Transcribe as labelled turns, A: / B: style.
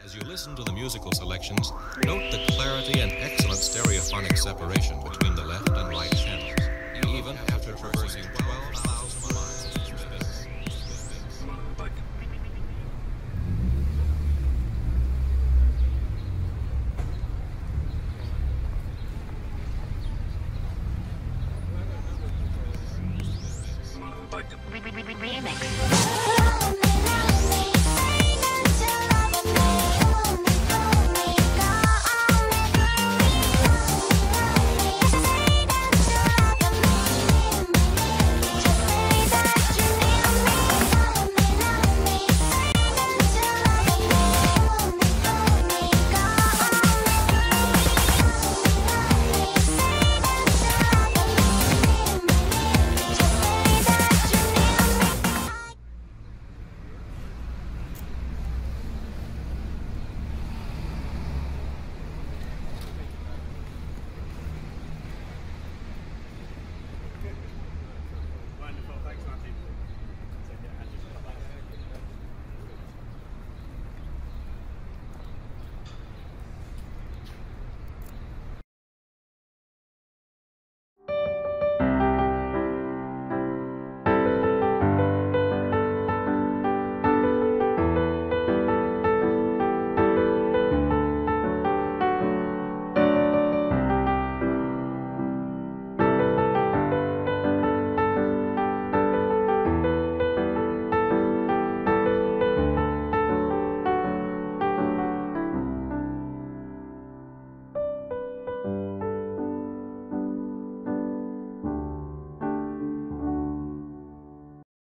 A: As you listen to the musical selections, note the clarity and excellent stereophonic separation between the left and right channels, even after traversing 12,000 miles.
B: Remix.